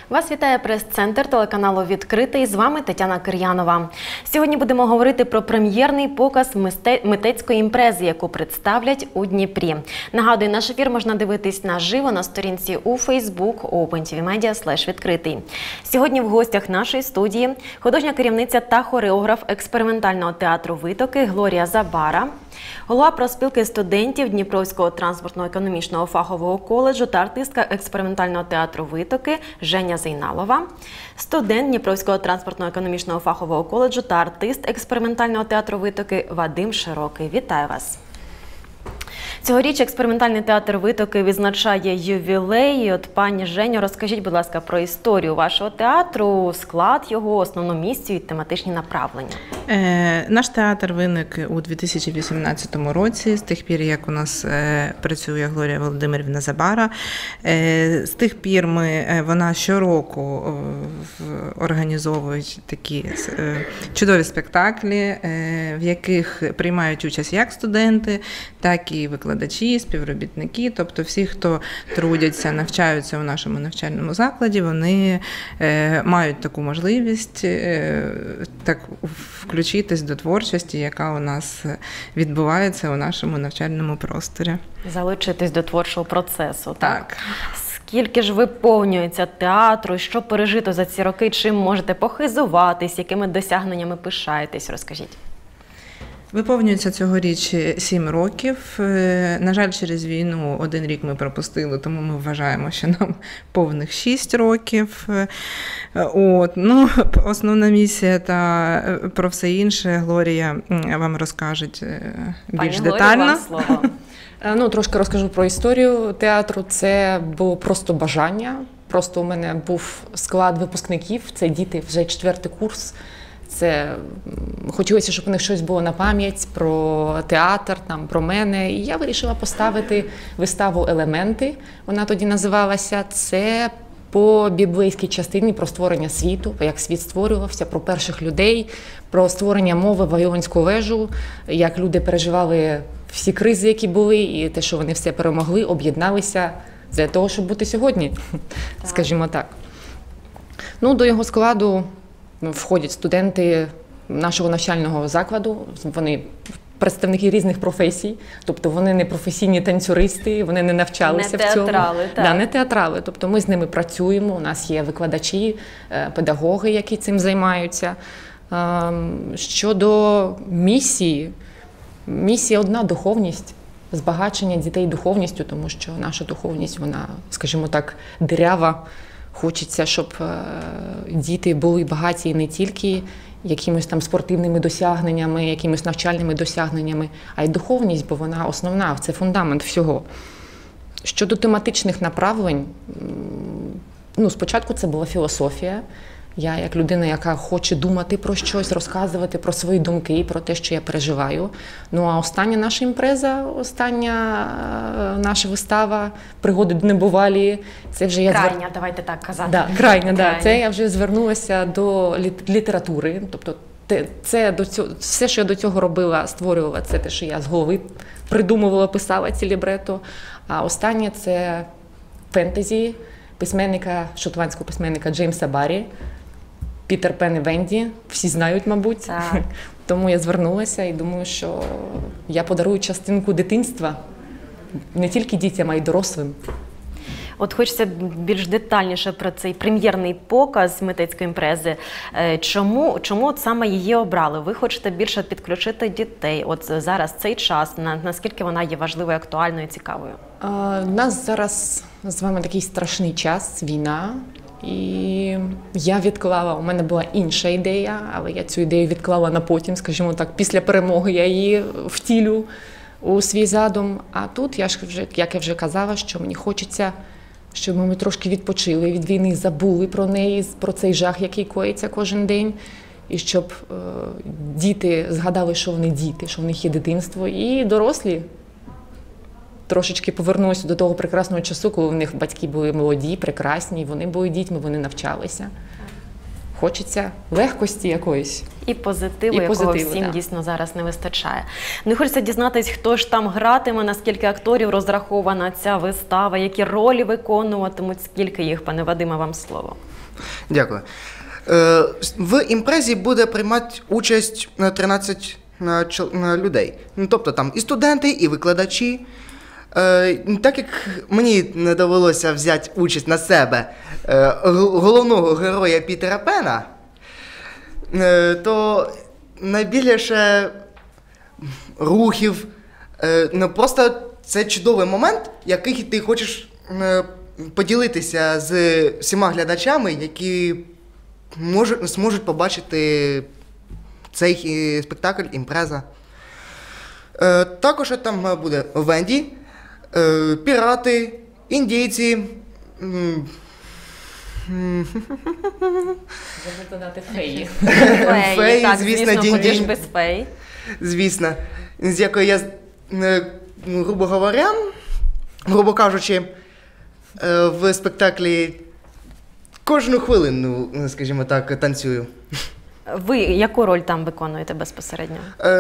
Вас вітає прес-центр телеканалу «Відкритий». З вами Тетяна Кир'янова. Сьогодні будемо говорити про прем'єрний показ мистецької імпрези, яку представлять у Дніпрі. Нагадую, наш ефір можна дивитись наживо на сторінці у Facebook opentvmedia/відкритий. Сьогодні в гостях нашої студії художня керівниця та хореограф експериментального театру «Витоки» Глорія Забара, голова профспілки студентів Дніпровського транспортно-економічного фахового коледжу та артистка експериментального театру «Витоки» Женя Зейналова, студент Дніпровського транспортно-економічного фахового коледжу та артист експериментального театру «Витоки» Вадим Широкий. Вітаю вас! Цьогоріч експериментальний театр «Витоки» відзначає ювілей. От, пані Женю, розкажіть, будь ласка, про історію вашого театру, склад його, основну місію і тематичні направлення. Наш театр виник у 2018 році, з тих пір, як у нас працює Глорія Володимирівна Забара. З тих пір вона щороку організовує такі чудові спектаклі, в яких приймають участь як студенти, так і викладачі, співробітники, тобто всі, хто трудяться, навчаються у нашому навчальному закладі, вони мають таку можливість так включитись до творчості, яка у нас відбувається у нашому навчальному просторі. Залучитись до творчого процесу, так? Скільки ж виповнюється театру, що пережито за ці роки, чим можете похизуватись, якими досягненнями пишаєтесь, розкажіть. Виповнюється цьогоріч 7 років. На жаль, через війну 1 рік ми пропустили, тому ми вважаємо, що нам повних 6 років. Основна місія та про все інше Глорія вам розкаже більш детально. Пані Глорія, вам слово. Трошки розкажу про історію театру. Це було просто бажання. Просто у мене був склад випускників, це діти вже 4-й курс. Це хотілося, щоб у них щось було на пам'ять про театр, про мене. І я вирішила поставити виставу «Елементи», вона тоді називалася. Це по біблейській частині про створення світу, як світ створювався, про перших людей, про створення мови, Вавилонську вежу, як люди переживали всі кризи, які були, і те, що вони все перемогли, об'єдналися для того, щоб бути сьогодні, скажімо так. До його складу входять студенти нашого навчального закладу, вони представники різних професій, тобто вони не професійні танцюристи, вони не навчалися в цьому. Не театрали, тобто ми з ними працюємо, у нас є викладачі, педагоги, які цим займаються. Щодо місії, місія одна – духовність, збагачення дітей духовністю, тому що наша духовність, вона, скажімо так, дирява. Хочеться, щоб діти були багаті не тільки якимись там спортивними досягненнями, якимись навчальними досягненнями, а й духовність, бо вона основна, це фундамент всього. Щодо тематичних направлень, спочатку це була філософія. Я як людина, яка хоче думати про щось, розказувати про свої думки, про те, що я переживаю. А остання наша імпреза, остання наша вистава «Пригоди донебувалі», це вже крайня, давайте так казати. Крайня. Це я вже звернулася до літератури. Тобто все, що я до цього робила, створювала, це те, що я з голови придумувала, писала ці лібрето. А останнє – це фентезі шотландського письменника Джеймса Баррі. Пітер Пен і Венді, всі знають, мабуть. Так. Тому я звернулася і думаю, що я подарую частинку дитинства не тільки дітям, а й дорослим. От хочеться більш детальніше про цей прем'єрний показ мистецької імпрези. Чому саме її обрали? Ви хочете більше підключити дітей? От зараз цей час, наскільки вона є важливою, актуальною і цікавою? У нас зараз з вами такий страшний час, війна. І я відклала, у мене була інша ідея, але я цю ідею відклала на потім, скажімо так, після перемоги я її втілю у свій задум. А тут, як я вже казала, що мені хочеться, щоб ми трошки відпочили від війни, забули про неї, про цей жах, який коїться кожен день. І щоб діти згадали, що вони діти, що в них є дитинство, і дорослі трошечки повернулися до того прекрасного часу, коли в них батьки були молоді, прекрасні, вони були дітьми, вони навчалися. Хочеться легкості якоїсь. І позитиву, якого всім дійсно зараз не вистачає. І хочеться дізнатись, хто ж там гратиме, наскільки акторів розрахована ця вистава, які ролі виконуватимуть, скільки їх, пане Вадиме, вам слово. Дякую. В імпрезі буде приймати участь 13 людей. Ну, тобто там і студенти, і викладачі. Так як мені не довелося взяти участь на себе головного героя Пітера Пена, то найбільше рухів, ну, просто це чудовий момент, який ти хочеш поділитися з всіма глядачами, які зможуть побачити цей спектакль, імпреза. Також там буде Венді, пірати, індійці. Можна додати феї. Феї, так, звісно, звісно, куди ж Дінь-Дінь. без фей. Звісно, з якою я, грубо кажучи, в спектаклі кожну хвилину, скажімо так, танцюю. Ви яку роль там виконуєте безпосередньо?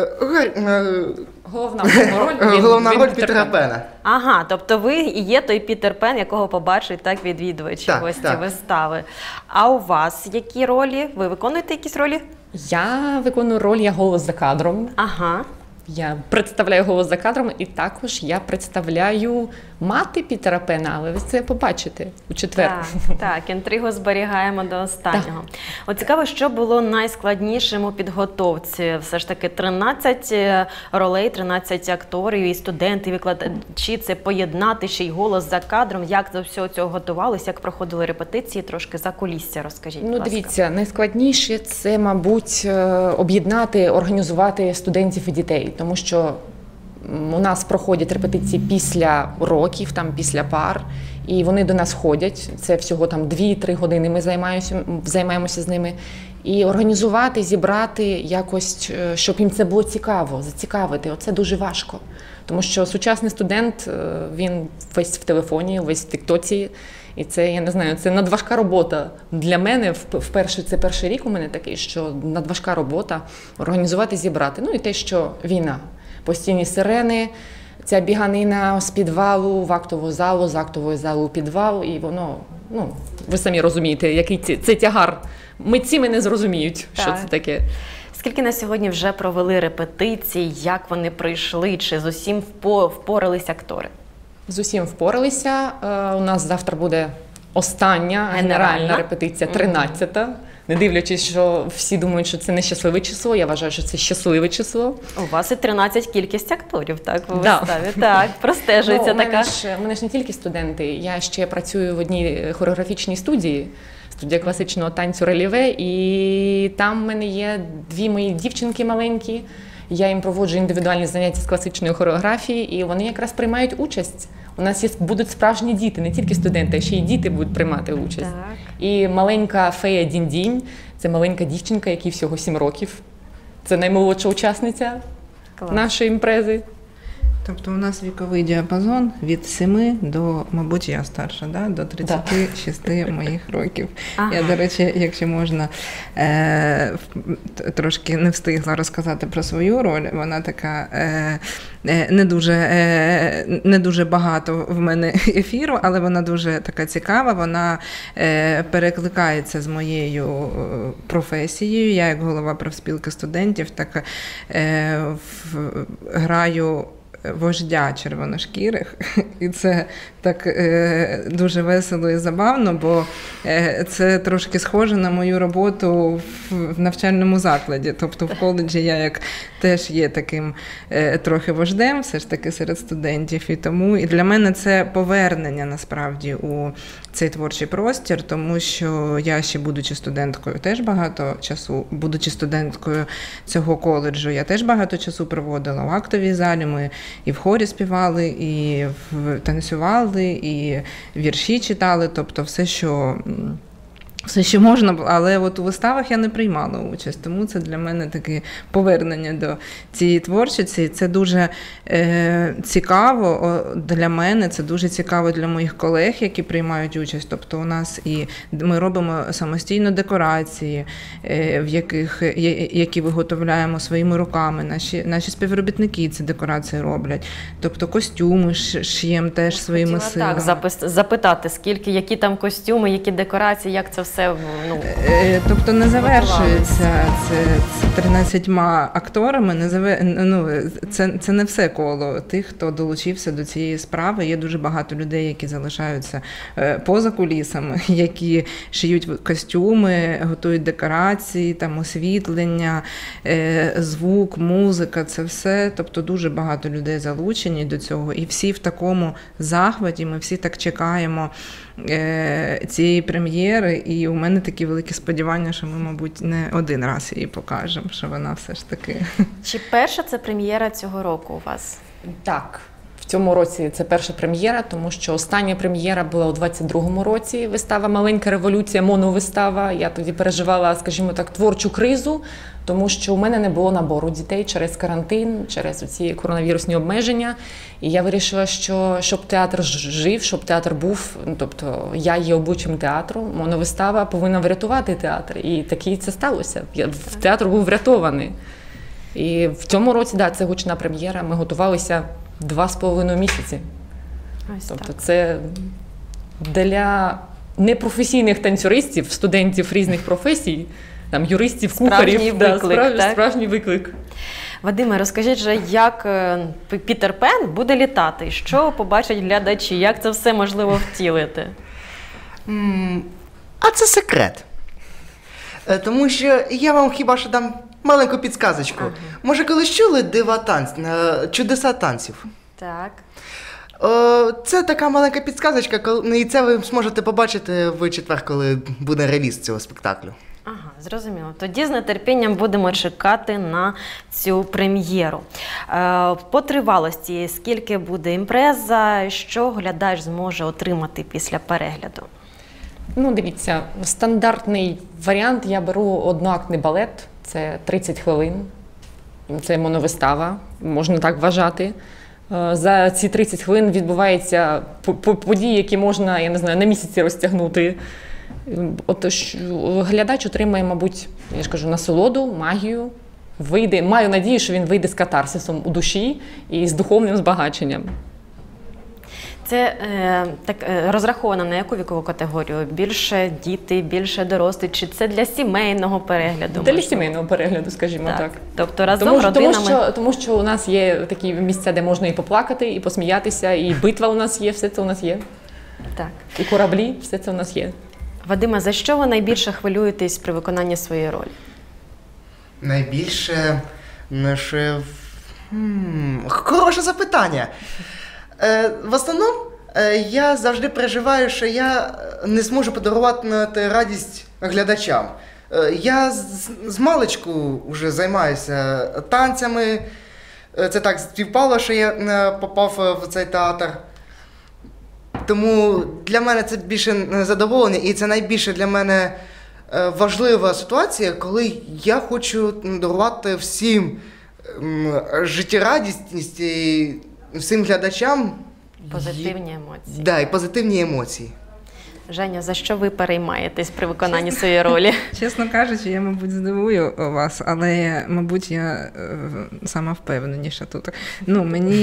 Головна роль, Головна він роль Пітер Пітера Пен. Пена. Ага, тобто ви і є той Пітер Пен, якого побачить так відвідувачі, Так, гості так. вистави. А у вас які ролі? Ви виконуєте якісь ролі? Я виконую роль, я голос за кадром. Ага. Я представляю голос за кадром, і також я представляю мати Пітера Пена, але ви це побачите у четвер. Так, інтригу зберігаємо до останнього. От цікаво, що було найскладнішим у підготовці? Все ж таки 13 ролей, 13 акторів і студенти, і викладачі, це поєднати ще й голос за кадром. Як до всього цього готувалися, як проходили репетиції, трошки за кулісся розкажіть, будь Ну, ласка. дивіться, найскладніше це, мабуть, об'єднати, організувати студентів і дітей, тому що у нас проходять репетиції після уроків, там після пар, і вони до нас ходять. Це всього там 2-3 години ми займаємося з ними. І організувати, зібрати якось, щоб їм це було цікаво, зацікавити. Оце дуже важко. Тому що сучасний студент, він весь в телефоні, весь в тіктоці. І це, я не знаю, це надважка робота. Для мене, вперше, це перший рік у мене такий, що надважка робота організувати, зібрати. Ну і те, що війна. Постійні сирени, ця біганина з підвалу в актову залу, з актової зали у підвал. І воно, ну, ви самі розумієте, який це тягар. Митці мене зрозуміють, що Так. це таке. Скільки на сьогодні вже провели репетицій, як вони пройшли, чи з усім впорались актори? З усім впоралися. У нас завтра буде остання генеральна репетиція, 13-та. Не дивлячись, що всі думають, що це нещасливе число, я вважаю, що це щасливе число. У вас і 13 кількість акторів, так, у Да. виставі. Так, простежується у така. мене ж не тільки студенти, я ще працюю в одній хореографічній студії, студія класичного танцю «Реліве», і там в мене є 2 мої дівчинки маленькі, я їм проводжу індивідуальні заняття з класичної хореографії, і вони якраз приймають участь. У нас будуть справжні діти, не тільки студенти, а ще й діти будуть приймати участь. Так. І маленька фея Дінь-Дінь, це маленька дівчинка, якій всього 7 років. Це наймолодша учасниця Клас. нашої імпрези. Тобто у нас віковий діапазон від 7 до, мабуть, я старша, да? До 36 моїх років. Ага. Я, до речі, якщо можна, трошки не встигла розказати про свою роль. Вона така не дуже багато в мене ефіру, але вона дуже така цікава. Вона перекликається з моєю професією. Я як голова профспілки студентів так граю вождя червоношкірих, і це так дуже весело і забавно, бо це трошки схоже на мою роботу в навчальному закладі. Тобто в коледжі я як теж є таким трохи вождем, все ж таки серед студентів, і тому і для мене це повернення насправді у цей творчий простір, тому що я ще, будучи студенткою, теж багато часу, будучи студенткою цього коледжу, я теж багато часу проводила в актовій залі. Ми і в хорі співали, і танцювали, і вірші читали, тобто все, що можна було, але от у виставах я не приймала участь, тому це для мене таке повернення до цієї творчості. Це дуже цікаво для мене, це дуже цікаво для моїх колег, які приймають участь. Тобто у нас і ми робимо самостійно декорації, які виготовляємо своїми руками. Наші співробітники ці декорації роблять. Тобто костюми шиємо теж своїми силами. Так, запитати, які там костюми, які декорації, як це все все ну, Тобто не завершується це 13 акторами, це не все коло тих, хто долучився до цієї справи. Є дуже багато людей, які залишаються поза кулісами, які шиють костюми, готують декорації, там освітлення, звук, музика, це все. Тобто дуже багато людей залучені до цього, і всі в такому захваті, ми всі так чекаємо цієї прем'єри, і у мене такі великі сподівання, що ми, мабуть, не один раз її покажемо, що вона все ж таки. Чи перша це прем'єра цього року у вас? Так, в цьому році це перша прем'єра, тому що остання прем'єра була у 22-му році, вистава «Маленька революція», моновистава. Я тоді переживала, скажімо так, творчу кризу, тому що у мене не було набору дітей через карантин, через ці коронавірусні обмеження. І я вирішила, що щоб театр жив, щоб театр був, тобто я є обличчям театру, моновистава повинна врятувати театр. І таки це сталося. Театр був врятований. І в цьому році, да, це гучна прем'єра, ми готувалися 2,5 місяці. Ось Тобто так. це для непрофесійних танцюристів, студентів різних професій, там, юристів, Справжній кухарів, виклик, так? справжній виклик. Вадиме, розкажіть же, як Пітер Пен буде літати? Що побачать глядачі? Як це все можливо втілити? А це секрет. Тому що я вам хіба що дам маленьку підсказочку. Може, колись чули чудеса танців? Так. Це така маленька підсказочка, і це ви зможете побачити в четвер, коли буде реліз цього спектаклю. Ага, зрозуміло. Тоді з нетерпінням будемо чекати на цю прем'єру. По тривалості, скільки буде імпреза, що глядач зможе отримати після перегляду? Ну, дивіться, стандартний варіант я беру одноактний балет, це 30 хвилин, це моновистава, можна так вважати. За ці 30 хвилин відбуваються події, які можна, я не знаю, на місяці розтягнути. Отож, глядач отримає, мабуть, я ж кажу, насолоду, магію, вийде, маю надію, що він вийде з катарсисом у душі і з духовним збагаченням. Це розраховано на яку вікову категорію? Більше діти, більше дорослі? Чи це для сімейного перегляду? Для сімейного перегляду, скажімо так. Тобто разом родинами... Тому що у нас є такі місця, де можна і поплакати, і посміятися, і битва у нас є, все це у нас є. Так. І кораблі, все це у нас є. Вадиме, за що ви найбільше хвилюєтесь при виконанні своєї ролі? Найбільше наше... Хороше запитання. В основному, я завжди переживаю, що я не зможу подарувати радість глядачам. Я з маличку вже займаюся танцями. Це так співпало, що я попав в цей театр. Тому для мене це більше задоволення, і це найбільше для мене важлива ситуація, коли я хочу дарувати всім життєрадісність і всім глядачам Позитивні емоції. Да, і позитивні емоції. Женя, за що ви переймаєтесь при виконанні своєї ролі? Чесно кажучи, я, мабуть, здивую вас, але, мабуть, я сама впевненіша тут. У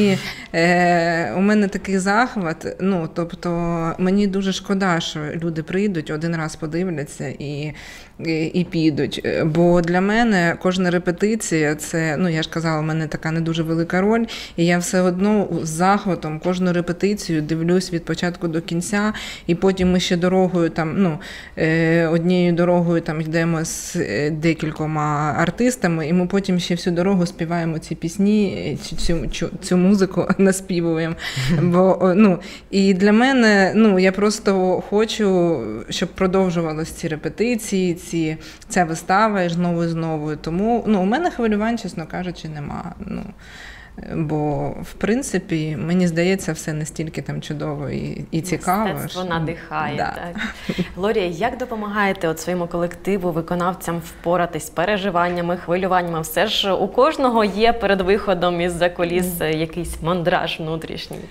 мене такий захват, тобто мені дуже шкода, що люди прийдуть, один раз подивляться і підуть. Бо для мене кожна репетиція, це, я ж казала, у мене така не дуже велика роль, і я все одно з захватом кожну репетицію дивлюсь від початку до кінця, і потім ми ще дорогою однією дорогою йдемо з декількома артистами, і ми потім ще всю дорогу співаємо ці пісні, цю музику наспівуємо. І для мене, я просто хочу, щоб продовжувалися ці репетиції, ця вистава знову і знову. Тому у мене хвилювань, чесно кажучи, нема. Бо, в принципі, мені здається, все настільки чудово і цікаво. Мистецтво надихає. Да. Так. Глорія, як допомагаєте своєму колективу, виконавцям впоратись з переживаннями, хвилюваннями? Все ж у кожного є перед виходом із-за куліс якийсь мандраж внутрішній.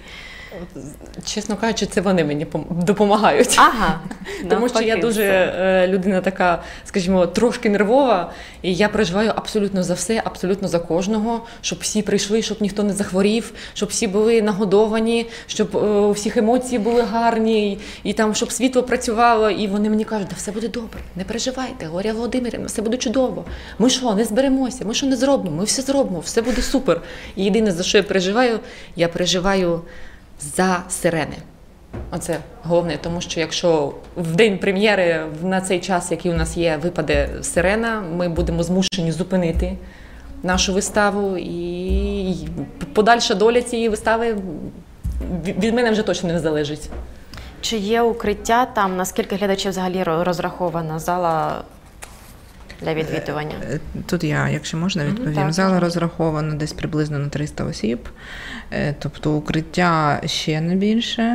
Чесно кажучи, це вони мені допомагають. Ага. Тому що я дуже людина така, скажімо, трошки нервова, і я переживаю абсолютно за все, абсолютно за кожного, щоб всі прийшли, щоб ніхто не захворів, щоб всі були нагодовані, щоб у всіх емоції були гарні, і там, щоб світло працювало, і вони мені кажуть, да все буде добре, не переживайте, Глорія Володимирівна, все буде чудово. Ми що, не зберемося, ми що не зробимо, ми все зробимо, все буде супер. І єдине, за що я переживаю за сирени. Оце головне, тому що якщо в день прем'єри, на цей час, який у нас є, випаде сирена, ми будемо змушені зупинити нашу виставу, і подальша доля цієї вистави від мене вже точно не залежить. Чи є укриття там, наскільки глядачів взагалі розрахована зала для відвідування? Тут я, якщо можна, відповім. Так, Зала можна. розрахована десь приблизно на 300 осіб, тобто укриття ще не більше.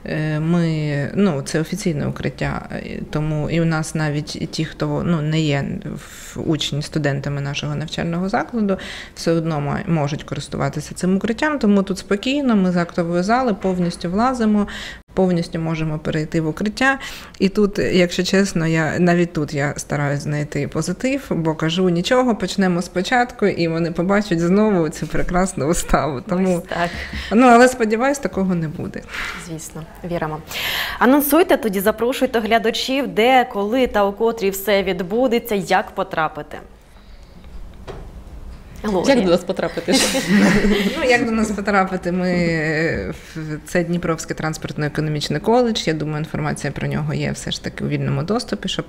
Це офіційне укриття, тому і у нас навіть ті, хто не є учні, студентами нашого навчального закладу, все одно можуть користуватися цим укриттям, тому тут спокійно, ми з актової зали повністю влазимо, повністю можемо перейти в укриття. І тут, якщо чесно, навіть тут я стараюсь знайти позитив, бо кажу, нічого, почнемо спочатку, і вони побачать знову цю прекрасну виставу. Тому, Ось так. але сподіваюсь, такого не буде. Звісно, віримо. Анонсуйте тоді, запрошуйте глядачів, де, коли та у котрій все відбудеться, як потрапити. Як до нас потрапити? Як до нас потрапити? Це Дніпровський транспортно-економічний коледж. Я думаю, інформація про нього є все ж таки у вільному доступі, щоб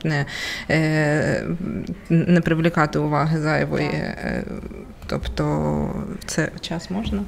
не привлікати уваги зайвої. Тобто, це час можна?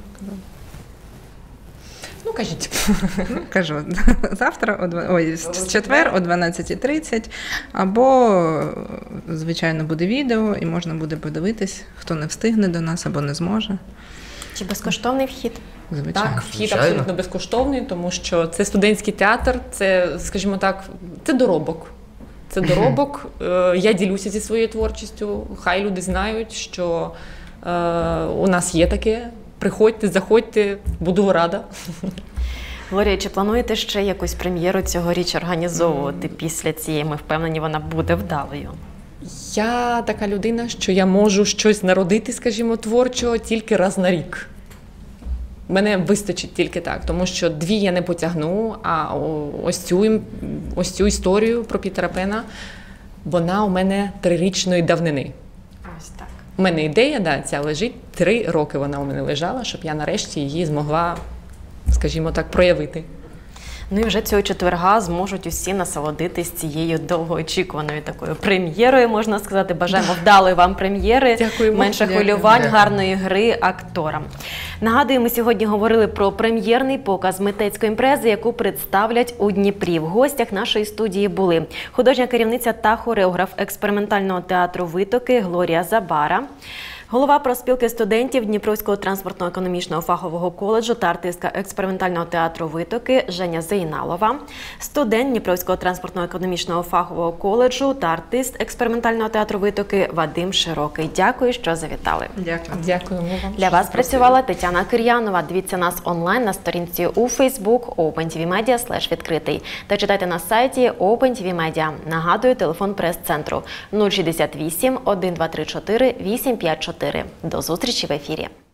Кажіть. Кажу, завтра, з четвер о 12:30, або, звичайно, буде відео, і можна буде подивитись, хто не встигне до нас або не зможе. Чи безкоштовний вхід? Звичайно. Так, вхід Звичайно. абсолютно безкоштовний, тому що це студентський театр, це, скажімо так, це доробок. Це доробок. Я ділюся зі своєю творчістю, хай люди знають, що у нас є таке. Приходьте, заходьте, буду рада. Глорія, чи плануєте ще якусь прем'єру цьогоріч організовувати після цієї? Ми впевнені, вона буде вдалою. Я така людина, що я можу щось народити, скажімо, творчого тільки раз на рік. Мене вистачить тільки так, тому що 2 я не потягну, а ось цю історію про Пітера Пена, вона у мене 3-річної давнини. Ось так. У мене ідея, ця лежить, 3 роки вона у мене лежала, щоб я нарешті її змогла, скажімо так, проявити. Ну і вже цього четверга зможуть усі насолодитись цією довгоочікуваною такою прем'єрою, можна сказати. Бажаємо вдалої вам прем'єри, Дякуємо. менше хвилювань, гарної гри акторам. Нагадую, ми сьогодні говорили про прем'єрний показ митецької імпрези, яку представлять у Дніпрі. В гостях нашої студії були художня керівниця та хореограф експериментального театру «Витоки» Глорія Забара, голова профспілки студентів Дніпровського транспортно-економічного фахового коледжу та артистка експериментального театру «Витоки» Женя Зейналова, студент Дніпровського транспортно-економічного фахового коледжу та артист експериментального театру «Витоки» Вадим Широкий. Дякую, що завітали. Дякую. Дякуємо вам. Для вас працювала Тетяна Кир'янова. Дивіться нас онлайн на сторінці у Facebook OpenTVMedia/відкритий та читайте на сайті OpenTV Media. Нагадую, телефон прес-центру 068 1234 854. До зустрічі в ефірі.